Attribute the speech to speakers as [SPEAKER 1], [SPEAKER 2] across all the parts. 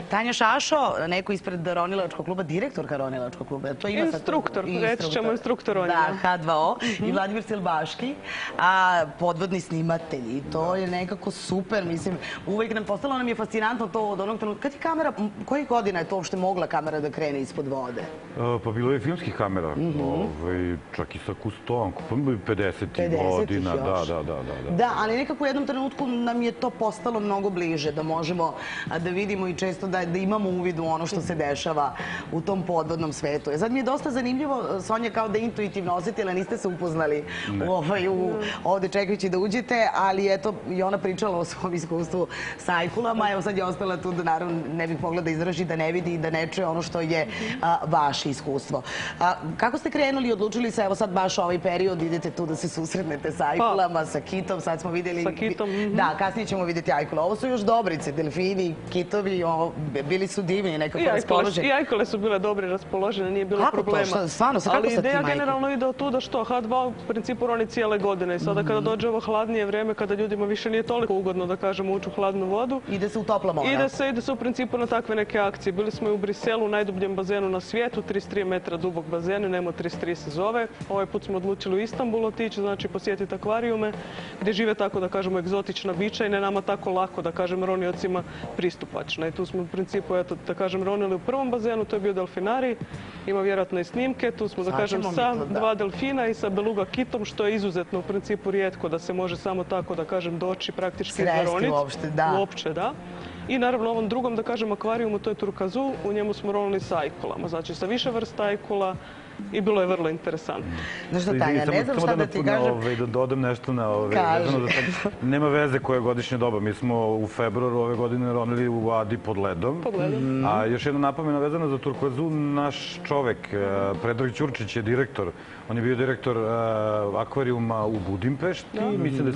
[SPEAKER 1] Tanja Šašo, neko ispred ronilačkog kluba, direktorka ronilačkog kluba.
[SPEAKER 2] Instruktor, reći ćemo instruktor ronjenja.
[SPEAKER 1] Da, H2O. I Vladimir Silbaški, podvodni snimatelj. I to je nekako super, mislim, uvijek postalo nam je fascinantno to od onog trenutka. Kad je kamera, kojih godina je to uopšte mogla kamera da krene ispod vode?
[SPEAKER 3] Pa bilo je filmskih kamera, čak i sa Kustom, 50 godina, da.
[SPEAKER 1] Da, ali nekako u jednom trenutku nam je to postalo mnogo bliže, da možemo da vidimo i često da imamo uvid u ono što se dešava u tom podvodnom svetu. Sad mi je dosta zanimljivo, Sonja, kao da intuitivno osetila, niste se upoznali ovde čekajući da uđete, ali eto, i ona pričala o svom iskustvu sa ajkulama, evo sad je ostala tu da naravno ne bih mogla da izraži, da ne vidi i da ne čuje ono što je vaše iskustvo. Kako ste krenuli i odlučili se, evo sad baš ovaj period, idete tu da se susretnete sa ajkulama, sa kitom, sad smo vidjeli...
[SPEAKER 2] Sa kitom.
[SPEAKER 1] Da, kasnije ćemo vidjeti ajkula. Ovo su još dobrice, delfini, kitovi, bili su divni, nekako raspoloženi.
[SPEAKER 2] I ajkule su bile dobre, raspoložene, nije bilo problema.
[SPEAKER 1] Kako to? Stvarno, kako sa tim ajkulama?
[SPEAKER 2] Ali ideja generalno ide od tuda što H2 u principu roni cijele godine. I sada kada dođe ovo hladnije vreme, kada ljudima više nije toliko ugodno da kažemo ući u hladnu vodu.
[SPEAKER 1] Ide se u topla mora.
[SPEAKER 2] Ide se u principu na takve neke akcije. Bili smo i u Briselu, u najdubljem bazenu na svijetu, 33 metra dubog bazen, Nemo 33 se zove. Ovaj put smo odlučili u Istanbul otići, znači posjetiti akvarijume gdje žive tako da kažemo egzotična bića i ne nama tako lako da kažem roniocima pristupačna. I tu smo u principu, eto, da kažem, ronili u prvom bazenu, to je bio delfinarij, ima vjerojatno i snimke, tu smo da kažem sa 2 delfina i sa beluga kitom, što je izuzetno u principu rijetko da se može samo tako da kažem doći praktički zaroniti. Uopće, da. I naravno ovom drugom, da kažem, akvarijumu, to je Turkazu, u njemu smo ronili sa ajkulama, znači sa više vrsta ajkula i bilo je vrlo interesantno.
[SPEAKER 1] Znaš što, Tanja, ne znam šta da ti kažem.
[SPEAKER 3] Da dodam nešto na ove. Nema veze koja je godišnja doba. Mi smo u februaru ove godine ronili u Adi pod ledom. A još jedna napomena vezana za Turkazu, naš čovek, Predrag Ćurčić, je direktor. On je bio direktor akvarijuma u Budimpešti. Mislim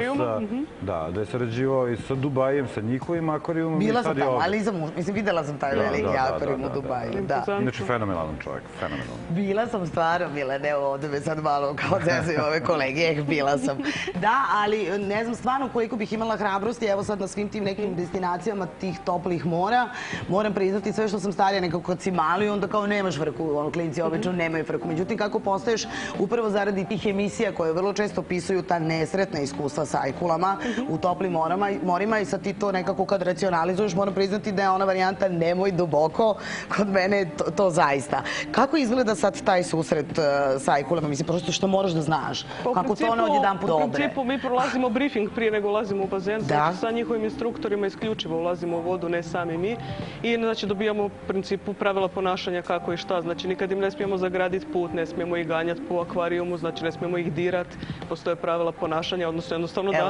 [SPEAKER 3] da je sarađivao i sa Dubajem, sa njihovim akvarijumom.
[SPEAKER 1] Bila sam tamo, ali mislim, videla sam taj veliki akvarijum u Dubaju.
[SPEAKER 3] Inače, fenomenalan čovjek, fenomenalan.
[SPEAKER 1] Bila sam stvarno, ne ovdje me sad malo kao zezaju ove kolege, bila sam. Da, ali ne znam stvarno koliko bih imala hrabrosti, evo sad na svim tim nekim destinacijama tih toplih mora, moram priznati sve što sam starija nekako kad si mali, onda kao nemaš frku, klinci obično nemaju frku. Međutim, kako postaješ upravo zaradi tih emisija koje vrlo često opisuju ta nesretna iskustva sa ajkulama u toplim morima i sad ti to nekako kad racionalizuješ, moram priznati da je ona varijanta nemoj duboko, kod mene je to zaista. Kako izgleda sad taj susret sa ajkulama? Mislim, prosto što moraš da znaš. Kako to ono odjedan put dobre?
[SPEAKER 2] U principu mi prolazimo briefing prije nego ulazimo u bazen. Sa njihovim instruktorima isključivo ulazimo u vodu, ne sami mi. I znači dobijamo u principu pravila ponašanja kako i šta. Znači nikad im ne smijemo zagraditi put, ne smijemo ih ganjati po akvarijumu, znači ne smijemo ih dirati. Postoje pravila ponašanja, odnosno jednostavno da...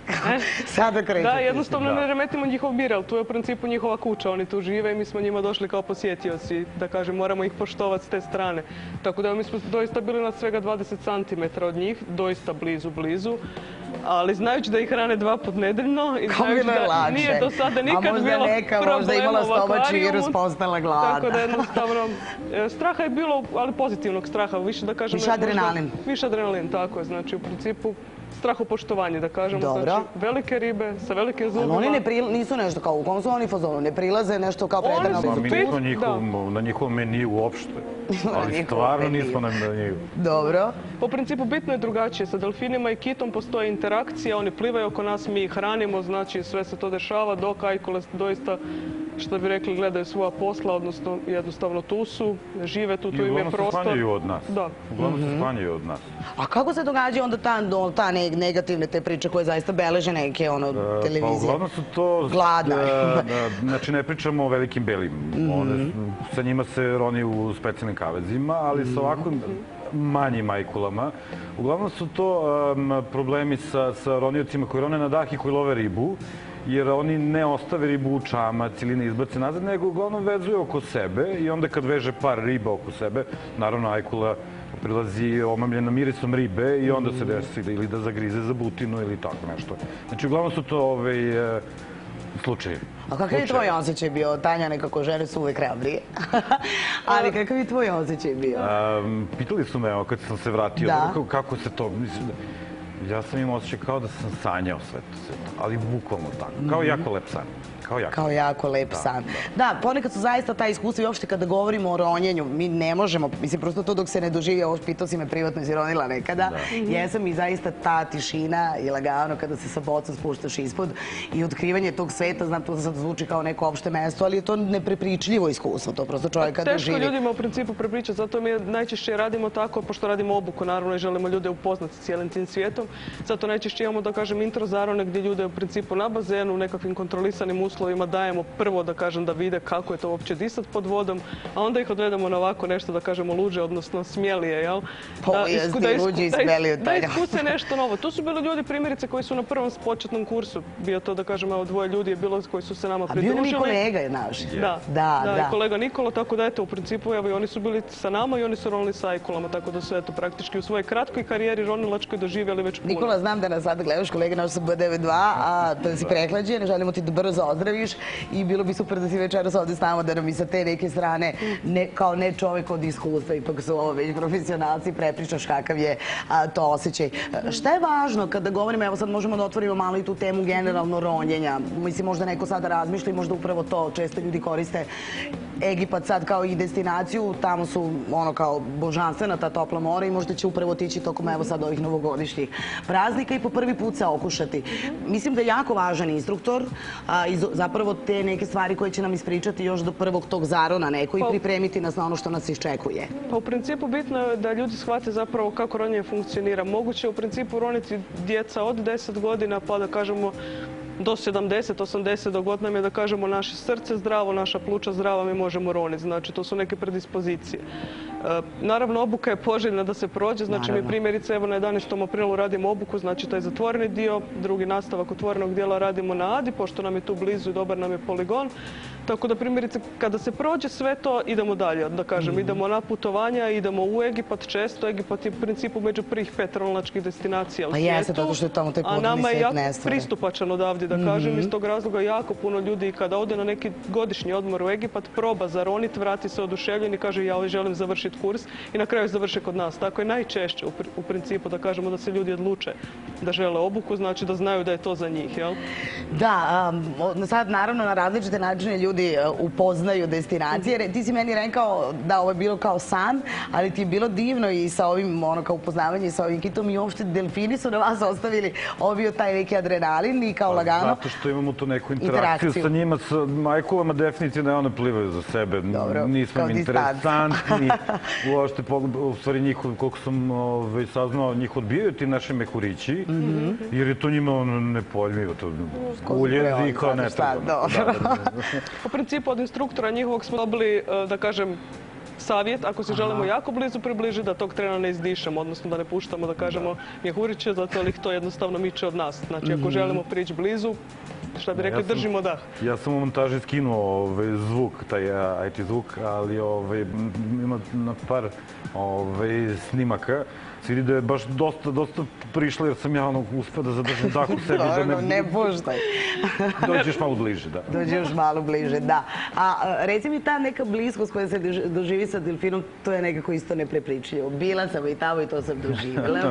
[SPEAKER 2] Da, jednostavno ne remetimo njihov mir, ali tu je u principu njihova kuća, oni tu žive i mi smo njima došli kao posjetioci, da kažem, moramo ih poštovati s te strane. Tako da mi smo doista bili na svega 20 cm od njih, doista blizu, ali znajući da ih hrane 2 put nedeljno i znajući da nije do sada nikad bilo problema u akvarijumu, tako da jednostavno straha je bilo, ali pozitivnog straha, više da kažem...
[SPEAKER 1] Više adrenalin.
[SPEAKER 2] Više adrenalin, tako je, znači u principu strahopoštovanje, da kažemo, znači velike ribe sa velikim zubima.
[SPEAKER 1] Ali oni nisu nešto kao, u kom su oni fazonu, ne prilaze nešto kao predano?
[SPEAKER 3] Mi nismo na njihovom meniju uopšte, ali stvarno nismo na meniju.
[SPEAKER 1] Dobro.
[SPEAKER 2] Po principu bitno je drugačije, sa delfinima i kitom postoje interakcija, oni plivaju oko nas, mi ih hranimo, znači sve se to dešava, dok ajkule doista, što bi rekli, gledaju svoja posla, odnosno jednostavno tu su, žive tu, tu im je prostor.
[SPEAKER 3] Uglavnom se sklanjaju od nas.
[SPEAKER 1] A kako se događa onda ta negativne te priče koje zaista beleže neke televizije?
[SPEAKER 3] Pa uglavnom su to...
[SPEAKER 1] Gladna.
[SPEAKER 3] Znači ne pričamo o velikim belim. Sa njima se roni u specijalnim kavezima, ali sa ovakvim manjim ajkulama. Uglavnom su to problemi sa roniocima koji rone na dah i koji love ribu, jer oni ne ostave ribu u čamac ili ne izbace nazad, nego uglavnom vezuju oko sebe i onda kad veže par riba oko sebe, naravno ajkula prilazi omamljena mirisom ribe i onda se desi ili da zagrize za butinu ili tako nešto. Znači, uglavnom su to slučajevi.
[SPEAKER 1] A kakav je tvoj osjećaj bio? Tanja, nekako žene su uvek hrabrije. Ali kakav je tvoj osjećaj bio?
[SPEAKER 3] Pitali su me, kad sam se vratio, kako se to... Ja sam imao osjećaj kao da sam sanjao sve to, ali bukvalno tako. Kao jako lep san.
[SPEAKER 1] Kao jako lep san. Da, ponekad su zaista ta iskustva i uopšte kada govorimo o ronjenju, mi ne možemo, mislim, prosto to dok se ne doživi, ovo pitao si me privatno izronila nekada, jesam i zaista ta tišina i lagano kada se sa bocom spuštaš ispod i otkrivanje tog sveta, znam, to sad zvuči kao neko opšte mesto, ali je to neprepričljivo iskustvo, to prosto čovjek kada živi.
[SPEAKER 2] Teško ljudima u principu prepričati, zato mi najčešće radimo tako, pošto radimo obuku, naravno, i želimo ljude upoznati s cijelim tim svijetom, zato najčešće imamo, da kažem, intro zarone gdje ljude u principu na bazenu, u nekakvim kontrolisanim uslovima dajemo prvo, da kažem, da vide kako je to uopće disat pod vodom, a onda ih odvedemo na ovako nešto, da kažemo, luđe, odnosno smjelije, jel? Da iskuse nešto novo. Tu su bili ljudi, primjerice, koji su na prvom početnom kursu, bio to, da kažem, evo dvoje ljudi je bilo koji su se nama pridružili.
[SPEAKER 1] A bio mi kolega je naš.
[SPEAKER 2] Da, i kolega Nikola, tako da eto, u principu, evo i oni su bili sa nama i oni su ronili sa ajkulama, tako da su eto praktički u svojoj kratkoj karijeri ronilačkoj doživjeli već puno.
[SPEAKER 1] Nikola, znam da nas sada gledaš, kolega naš sa B92, a da si prehlađen, želimo ti da brzo ozdraviš i bilo bi super da si večeras ovdje s nama, da nam i sa te neke strane, kao ne čovjek od iskustva, ipak su ovo već profesionalci, prepričaš kakav je to osjećaj. Šta je važno kada govorimo, evo sad možemo da otvorimo malo i tu temu generalno ronjenja, mislim možda neko sada razmišlja i možda upravo to, često ljudi koriste Egipat sad kao i destinaciju, tamo su ono kao božanstvena ta topla mora i možda će upravo tići tokom evo sad ovih novogodišnjih praznika i po prvi put se okušati. Mislim da je jako važan instruktor i zapravo te neke stvari koje će nam ispričati još do prvog tog zarona neko i pripremiti nas na ono što nas iščekuje.
[SPEAKER 2] Pa u principu bitno je da ljudi shvate zapravo kako ronjenje funkcionira. Moguće je u principu roniti djeca od 10 godina pa da kažemo do 70, 80 dok god nam je da kažemo naše srce zdravo, naša pluća zdrava, mi možemo roniti. Znači to su neke predispozicije. Naravno, obuka je poželjna da se prođe, znači mi primjerice evo na 11. aprilu radimo obuku, znači taj zatvoreni dio, drugi nastavak otvorenog dijela radimo na Adi, pošto nam je tu blizu i dobar nam je poligon. Tako da primjerice kada se prođe sve to idemo dalje, da kažem, idemo na putovanja, idemo u Egipat često. Egipat je u principu među prvih 5 ronilačkih destinacija u svijetu, a nama je jako pristupačan odavdje, da kažem, iz tog razloga jako puno ljudi kada ode na neki godišnji odmor u Egipat proba zaronit, vrati se oduševljen i kaže ja želim završiti kurs i na kraju završe kod nas. Tako je najčešće u principu da kažemo da se ljudi odluče da žele obuku, znači da znaju da je to za njih, jel?
[SPEAKER 1] Da, sad naravno na različite načine ljudi upoznaju destinacije. Ti si meni rekao da ovo je bilo kao san, ali ti je bilo divno i sa ovim, ono kao upoznavanje sa ovim kitom i uopšte delfini su na vas ostavili bio taj neki adrenalin i kao lagano.
[SPEAKER 3] Zato što imamo tu neku interakciju sa njima, sa majkulama definitivno one plivaju za sebe. Nismo im interesantni. Uopšte, u stvari njihov, koliko sam već saznao, njih odbijaju ti naši mehurići, jer je to njima nepojmljivo. Uljezi kao ne treba.
[SPEAKER 2] U principu od instruktora njihovog smo dobili, da kažem, savjet, ako se želimo jako blizu približiti, da tog trena ne izdišemo, odnosno da ne puštamo, da kažemo, mjehuriće, zato ih to jednostavno miče od nas. Znači, ako želimo prići blizu, šta bi rekli, držimo dah.
[SPEAKER 3] Ja sam u montaži skinuo zvuk, taj IT zvuk, ali ima na par snimaka. Se vidi da je baš dosta prišla jer sam ja uspio da zadržim dah u sebi.
[SPEAKER 1] Ne puštaj.
[SPEAKER 3] Dođeš malo bliže, da.
[SPEAKER 1] Dođeš malo bliže, da. A reci mi ta neka bliskost koja se doživi sa delfinom, to je nekako isto neprepričljivo. Bila sam i tamo i to sam doživjela.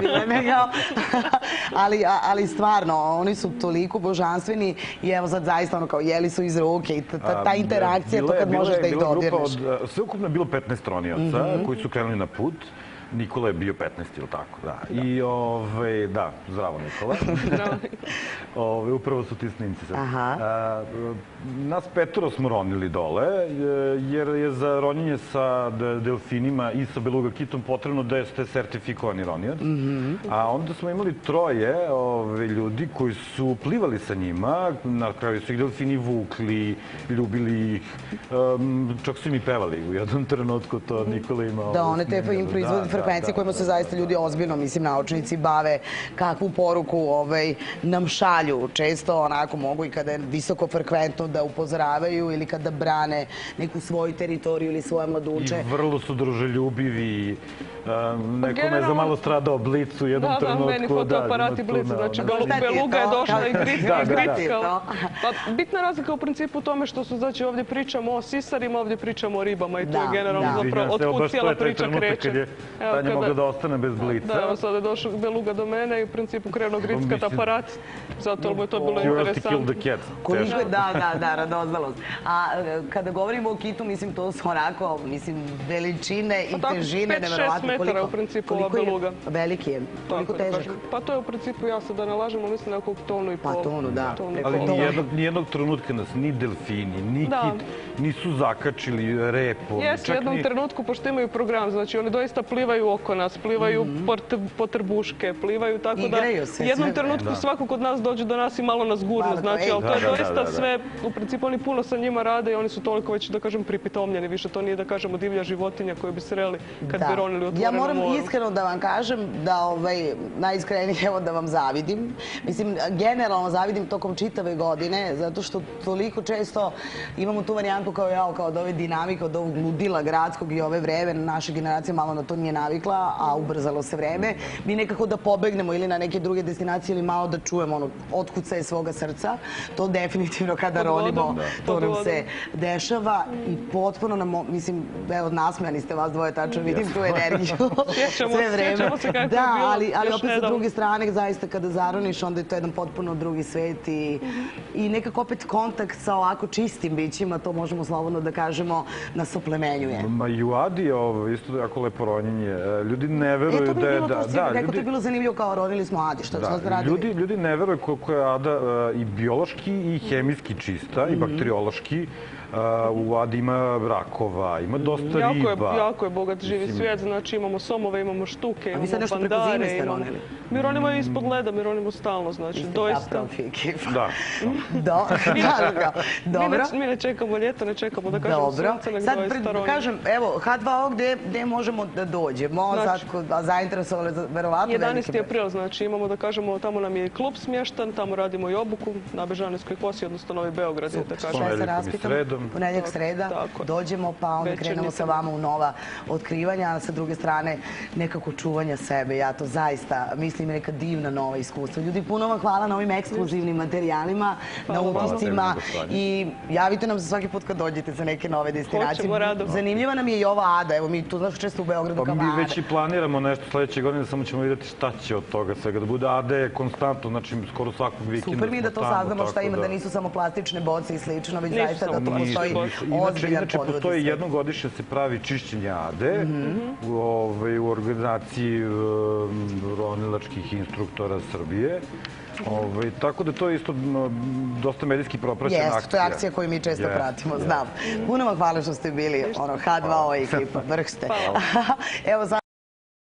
[SPEAKER 1] Ali stvarno, oni su toliko božanstveni i evo sad zaista ono kao jeli su iz ruke i ta interakcija, to kad možeš da ih dodirneš.
[SPEAKER 3] Sveukupno je bilo 15 ronioca koji su krenuli na put. Nikola je bio 15, ili tako, da. I, da, zdravo Nikola. Upravo su ti snimci sad. Nas 5 smo ronili dole, jer je za ronjenje sa delfinima i sa beluga kitom potrebno da ste sertifikovani ronilac. A onda smo imali 3 ljudi koji su plivali sa njima, na kraju su ih delfini vukli, ljubili ih, čak su im i pevali u jednom trenutku, to Nikola imao.
[SPEAKER 1] Da, one te im proizvode frekvencije kojima se zaista ljudi ozbiljno, mislim, naučnici bave, kakvu poruku nam šalju. Često onako mogu i kada je visoko frekventno da upozoravaju ili kada brane neku svoju teritoriju ili svoje mladunče.
[SPEAKER 3] I vrlo su druželjubivi. Neko me za malo stradao Blic u jednom trenutku.
[SPEAKER 2] Da, meni fotoaparati Blic. Znači, beluga je došla i grickala. Bitna razlika u principu u tome što su, znači, ovdje pričamo o sisarima, ovdje pričamo o ribama i to je generalno zapravo otkud cijela priča kreće.
[SPEAKER 3] Tad je mogla da ostane bez blica.
[SPEAKER 2] Da, evo sada je došao Beluga do mene i u principu krenuo grickat aparat, zato mu je to bilo interesantno.
[SPEAKER 1] Koliko je, da, radoznalost. A kada govorimo o kitu, mislim, to su onako, veličine i težine, neverovatno.
[SPEAKER 2] 5-6 metara u principu ova beluga.
[SPEAKER 1] Veliki je, koliko težak?
[SPEAKER 2] Pa to je u principu, ja sad da ne lažemo, mislim na tonu i pol.
[SPEAKER 1] Pa tonu, da.
[SPEAKER 3] Ali nijednog trenutka nas ni delfini, ni kit nisu zakačili repom.
[SPEAKER 2] Jes, u jednom trenutku, pošto imaju program, znači oni doista plivaju oko nas, plivaju po trbuške, plivaju tako da u jednom trenutku svako kod nas dođe do nas i malo nas gurnu, znači, ali to je doista sve, u principu oni puno sa njima rade i oni su toliko već, da kažem, pripitomljeni, više to nije, da kažemo, divlja životinja koju bi sreli kad bi ronili u otvorenom moru.
[SPEAKER 1] Ja moram iskreno da vam kažem da, najiskrenije, evo da vam zavidim. Mislim, generalno zavidim tokom čitave godine, zato što toliko često imamo tu varijantu kao ja, kao od ove dinamike, od ovog ludila gradskog i ove vreme, naša generacija malo na to nije navikla, a ubrzalo se vreme. Mi nekako da pobegnemo ili na neke druge destinacije ili malo da čujemo otkucaje svoga srca. To definitivno kada ronimo, to nam se dešava i potpuno nam, mislim, evo, nasmejani ste vas dvoje, tačno vidim tu energiju sve vreme.
[SPEAKER 2] Sjećamo se kako je bilo.
[SPEAKER 1] Da, ali opet sa druge strane, zaista kada zaroniš, onda je to jedan potpuno drugi svet i nekako opet kontakt sa ovako čistim bićima, to možemo slobodno da kažemo, nas oplemenjuje.
[SPEAKER 3] Ma i u Adi je isto jako lepo ronjenje. Ljudi ne veruju da je...
[SPEAKER 1] Neko to je bilo zanimljivo kao ronili smo Adi, što smo radili.
[SPEAKER 3] Ljudi ne veruju koliko je Ada i biološki i hemijski čista i bakteriološki. U Adi ima rakova, ima dosta riba.
[SPEAKER 2] Jako je bogat živi svijet, znači imamo somove, imamo štuke, imamo bandare. A vi sad nešto preko zime ste ronili? Mi ronimo ispod leda, mi ronimo stalno, znači doista.
[SPEAKER 1] Iste ta profiki.
[SPEAKER 3] Da.
[SPEAKER 1] Dobro.
[SPEAKER 2] Mi ne čekamo ljeto, ne čekamo da kažemo sunce, nek doista ronimo.
[SPEAKER 1] Sad kažem, evo, H2O gde možemo da dođemo, zainteresovali verovatno velike.
[SPEAKER 2] 11. april, znači imamo da kažemo, tamo nam je i klub smještan, tamo radimo i obuku na Bežanijskoj kosi, odnosno Novi Beograd, da kažem.
[SPEAKER 1] Ponedjeljak, sreda, dođemo pa onda krenemo sa vama u nova otkrivanja, a sa druge strane nekako čuvanja sebe. Ja to zaista mislim neka divna nova iskustva. Ljudi, puno vam hvala na ovim ekskluzivnim materijalima, na utiscima i javite nam se svaki put kad dođete za neke nove destinacije.
[SPEAKER 2] Hoćemo, rado.
[SPEAKER 1] Zanimljiva nam je i ova Ada, evo mi tu znaš često u Beogradu kao Ada.
[SPEAKER 3] Pa mi već i planiramo nešto sledeće godine, samo ćemo vidjeti šta će od toga svega da bude. Ada je konstantno, znači skoro svakog vikenda.
[SPEAKER 1] Super mi da to saznamo šta ima, da nisu samo plastične boce i slično, već zaista da to postoji ozbiljan podvod.
[SPEAKER 3] Inače, postoji jednogodišnje se pravi čišćenje Ade u organizaciji ronilačkih instruktora Srbije. Tako da to je isto dosta medijski propraćena akcija.
[SPEAKER 1] Jeste, to je akcija koju mi često pratimo, znam. Puno vam hvala što ste bili H2O ekipa, vrh ste. Evo,